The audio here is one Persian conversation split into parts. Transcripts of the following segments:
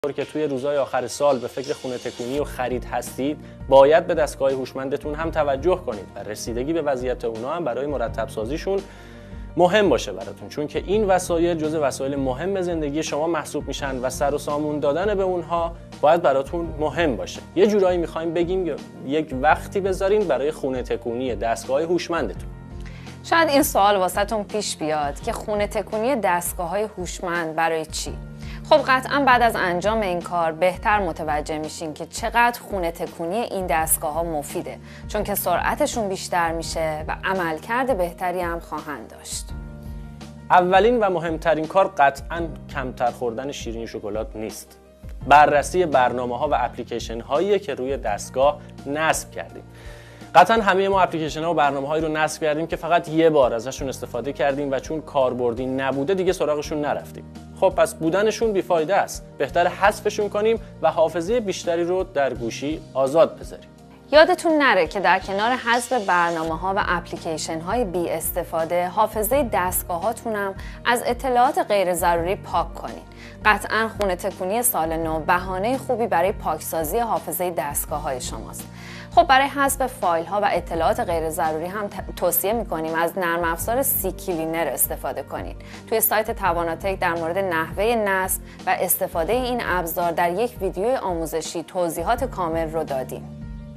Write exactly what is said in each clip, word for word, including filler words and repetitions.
که توی روزهای آخر سال به فکر خونه تکونی و خرید هستید، باید به دستگاه هوشمندتون هم توجه کنید و رسیدگی به وضعیت اونا هم برای مرتب سازیشون مهم باشه براتون، چون که این وسایل جزء وسایل مهم زندگی شما محسوب میشن و سر و سامون دادن به اونها باید براتون مهم باشه. یه جورایی میخوایم بگیم یک وقتی بذارین برای خونه تکونی دستگاه هوشمندتون. شاید این سوال واسهتون پیش بیاد که خونه تکونی دستگاه‌های هوشمند برای چی؟ خب قطعا بعد از انجام این کار بهتر متوجه میشین که چقدر خونه تکونی این دستگاه ها مفیده، چون که سرعتشون بیشتر میشه و عملکرد بهتری هم خواهند داشت. اولین و مهمترین کار قطعا کمتر خوردن شیرینی شکلات نیست. بررسی برنامه ها و اپلیکیشن هایی که روی دستگاه نصب کردیم. قطعا همه ما اپلیکیشن ها و برنامه هایی رو نصب کردیم که فقط یه بار ازشون استفاده کردیم و چون کاربردی نبوده دیگه سراغشون نرفتیم. خب پس بودنشون بیفایده است. بهتر حذفشون کنیم و حافظه بیشتری رو در گوشی آزاد بذاریم. یادتون نره که در کنار حذف برنامه‌ها و اپلیکیشن‌های بی استفاده، حافظه دستگاهاتون هم از اطلاعات غیر ضروری پاک کنین. قطعاً خونه تکونی سال نو بهانه خوبی برای پاکسازی حافظه دستگاه‌های شماست. خب برای حذف فایل‌ها و اطلاعات غیر ضروری هم توصیه می‌کنیم از نرم افزار سی کلینر استفاده کنید. توی سایت تواناتک در مورد نحوه نصب و استفاده این ابزار در یک ویدیو آموزشی توضیحات کامل رو دادیم.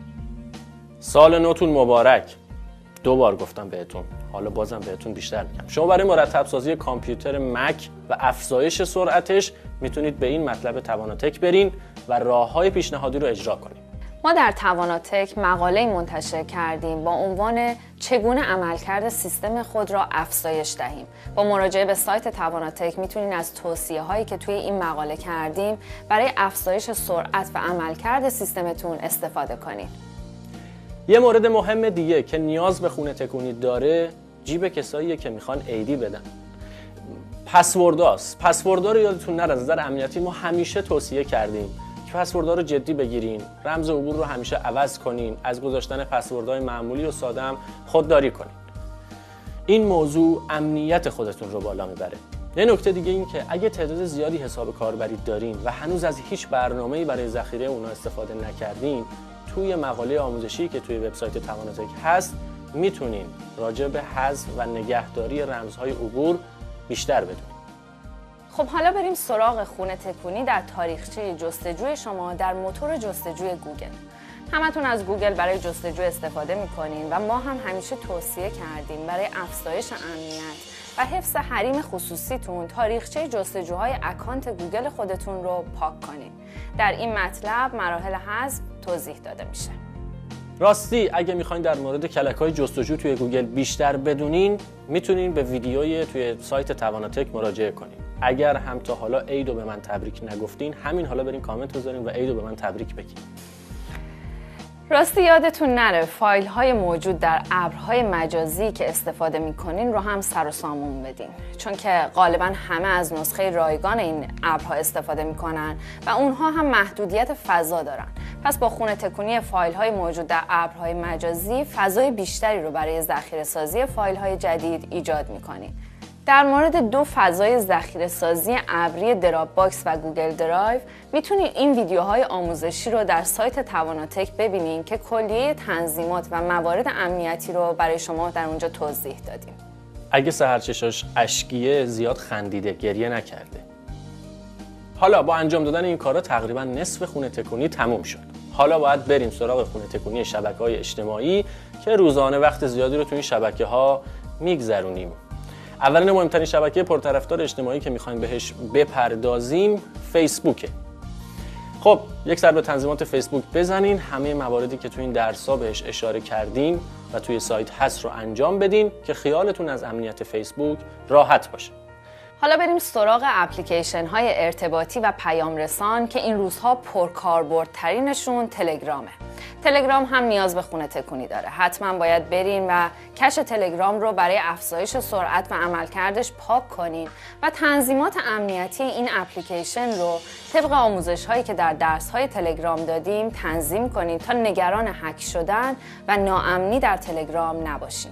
سال نوتون مبارک. دو بار گفتم بهتون، حالا بازم بهتون بیشتر میگم. شما برای مرتب سازی کامپیوتر مک و افزایش سرعتش میتونید به این مطلب تواناتک برین و راههای پیشنهادی رو اجرا کنید. ما در تواناتک مقاله منتشر کردیم با عنوان چگونه عملکرد سیستم خود را افزایش دهیم. با مراجعه به سایت تواناتک میتونید از توصیه هایی که توی این مقاله کردیم برای افزایش سرعت و عملکرد سیستمتون استفاده کنید. یه مورد مهم دیگه که نیاز به خونه تکونی داره، جیب کساییه که میخوان ایدی بدن. پسورداست. پسوردها رو یادتون نره، از نظر امنیتی ما همیشه توصیه کردیم که پسوردها رو جدی بگیرین، رمز عبور رو همیشه عوض کنین، از گذاشتن پسوردهای معمولی و ساده هم خودداری کنین. این موضوع امنیت خودتون رو بالا میبره. یه نکته دیگه این که اگه تعداد زیادی حساب کاربری دارین و هنوز از هیچ برنامه‌ای برای ذخیره اونها استفاده نکردین، توی مقاله آموزشی که توی وبسایت تواناتک هست میتونین راجع به حذف و نگهداری رمزهای عبور بیشتر بدونید. خب حالا بریم سراغ خونه تکونی در تاریخچه جستجوی شما در موتور جستجوی گوگل. همتون از گوگل برای جستجو استفاده میکنین و ما هم همیشه توصیه کردیم برای افزایش امنیت و حفظ حریم خصوصیتون تاریخچه جستجوهای اکانت گوگل خودتون رو پاک کنین. در این مطلب مراحل حذف توضیح داده میشه. راستی اگه میخواین در مورد کلک‌های جستجو توی گوگل بیشتر بدونین، میتونین به ویدیوی توی سایت تواناتک مراجعه کنین. اگر هم تا حالا عیدو به من تبریک نگفتین، همین حالا برین کامنت بذارین و عیدو به من تبریک بگین. راستی یادتون نره فایل های موجود در ابرهای مجازی که استفاده میکنین رو هم سر و سامون بدین، چون که غالبا همه از نسخه رایگان این ابرها استفاده میکنن و اونها هم محدودیت فضا دارن. پس با خونه تکونی فایل های موجود در ابرهای مجازی فضای بیشتری رو برای ذخیره سازی فایل های جدید ایجاد میکنین. در مورد دو فضای ذخیره سازی ابری دراپ باکس و گوگل درایو میتونید این ویدیوهای آموزشی رو در سایت تواناتک ببینین که کلیه تنظیمات و موارد امنیتی رو برای شما در اونجا توضیح دادیم. اگه سحر چشاش اشکیه زیاد خندیده، گریه نکرده. حالا با انجام دادن این کارا تقریبا نصف خونه تکونی تموم شد. حالا باید بریم سراغ خونه تکونی شبکه‌های اجتماعی که روزانه وقت زیادی رو توی این شبکه‌ها میگذرونیم. اولین مهمترین شبکه پرطرفدار اجتماعی که میخوایم بهش بپردازیم فیسبوکه. خب یک سر به تنظیمات فیسبوک بزنین، همه مواردی که توی این درس‌ها بهش اشاره کردیم و توی سایت هست رو انجام بدین که خیالتون از امنیت فیسبوک راحت باشه. حالا بریم سراغ اپلیکیشن های ارتباطی و پیام رسان که این روزها پرکاربردترینشون تلگرامه. تلگرام هم نیاز به خونه تکونی داره. حتما باید برین و کش تلگرام رو برای افزایش سرعت و عملکردش پاک کنین و تنظیمات امنیتی این اپلیکیشن رو طبق آموزش هایی که در درس های تلگرام دادیم تنظیم کنین تا نگران هک شدن و ناامنی در تلگرام نباشین.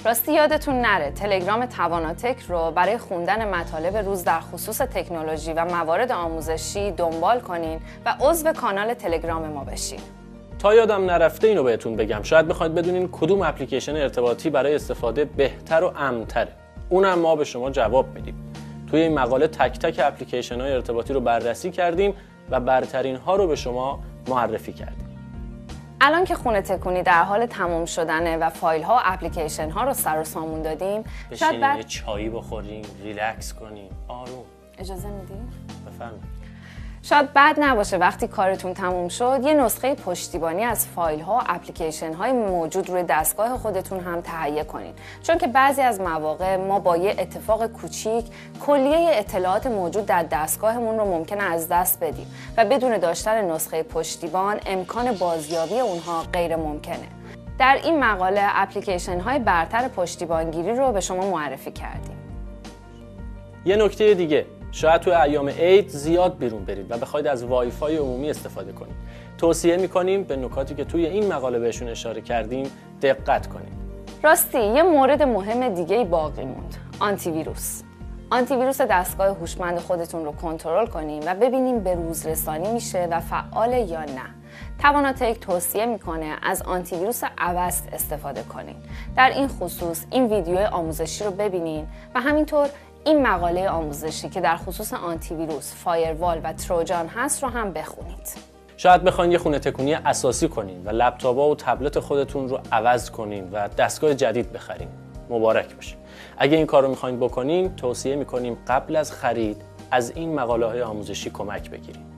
راستی یادتون نره تلگرام تواناتک رو برای خوندن مطالب روز در خصوص تکنولوژی و موارد آموزشی دنبال کنین و عضو کانال تلگرام ما بشین. تا یادم نرفته اینو بهتون بگم، شاید بخواید بدونین کدوم اپلیکیشن ارتباطی برای استفاده بهتر و امن‌تره. اونم ما به شما جواب میدیم. توی این مقاله تک تک اپلیکیشن های ارتباطی رو بررسی کردیم و برترین ها رو به شما معرفی کردیم. الان که خونه تکونی در حال تموم شدنه و فایل ها و اپلیکیشن ها رو سر و سامون دادیم، شاید بعد یه چایی بخوریم، ریلکس کنیم، آروم. اجازه میدیم؟ بفرمایید. شاید بد نباشه وقتی کارتون تموم شد یه نسخه پشتیبانی از فایل ها و اپلیکیشن های موجود روی دستگاه خودتون هم تهیه کنین، چون که بعضی از مواقع ما با یه اتفاق کوچیک کلیه اطلاعات موجود در دستگاهمون رو ممکنه از دست بدیم و بدون داشتن نسخه پشتیبان امکان بازیابی اونها غیر ممکنه. در این مقاله اپلیکیشن های برتر پشتیبانگیری رو به شما معرفی کردیم. یه نکته دیگه، شاید توی ایام عید زیاد بیرون برید و بخواید از وای فای عمومی استفاده کنید. توصیه می‌کنیم به نکاتی که توی این مقاله بهشون اشاره کردیم دقت کنید. راستی یه مورد مهم دیگه باقی موند، آنتی ویروس. آنتی ویروس دستگاه هوشمند خودتون رو کنترل کنیم و ببینیم به روز رسانی میشه و فعال یا نه. تواناتک توصیه میکنه از آنتی ویروس اوست استفاده کنین. در این خصوص این ویدیو آموزشی رو ببینین و همینطور این مقاله آموزشی که در خصوص آنتی ویروس، فایروال و تروجان هست رو هم بخونید. شاید بخواید یه خونه تکونی اساسی کنین و لپتاپ‌ها و تبلت خودتون رو عوض کنین و دستگاه جدید بخرین. مبارک باشه. اگه این کار رو میخواین بکنین، توصیه میکنیم قبل از خرید از این مقاله های آموزشی کمک بگیرید.